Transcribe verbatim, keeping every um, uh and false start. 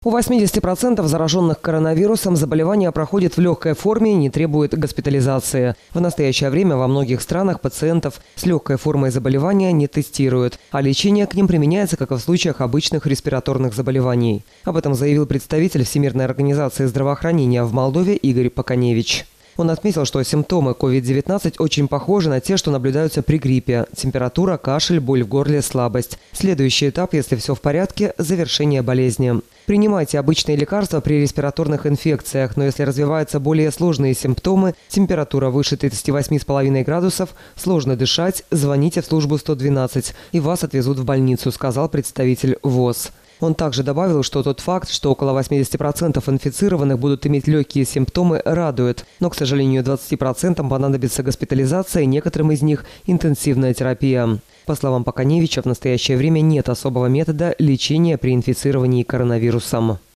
У восьмидесяти процентов зараженных коронавирусом заболевание проходит в легкой форме и не требует госпитализации. В настоящее время во многих странах пациентов с легкой формой заболевания не тестируют, а лечение к ним применяется, как и в случаях обычных респираторных заболеваний. Об этом заявил представитель Всемирной организации здравоохранения в Молдове Игорь Поканевич. Он отметил, что симптомы ковид девятнадцать очень похожи на те, что наблюдаются при гриппе. Температура, кашель, боль в горле, слабость. Следующий этап, если все в порядке – завершение болезни. Принимайте обычные лекарства при респираторных инфекциях, но если развиваются более сложные симптомы, температура выше тридцати восьми и пяти градусов, сложно дышать, звоните в службу сто двенадцать и вас отвезут в больницу, сказал представитель ВОЗ. Он также добавил, что тот факт, что около восьмидесяти процентов инфицированных будут иметь легкие симптомы, радует. Но, к сожалению, двадцати процентам понадобится госпитализация, и некоторым из них – интенсивная терапия. По словам Поканевича, в настоящее время нет особого метода лечения при инфицировании коронавирусом.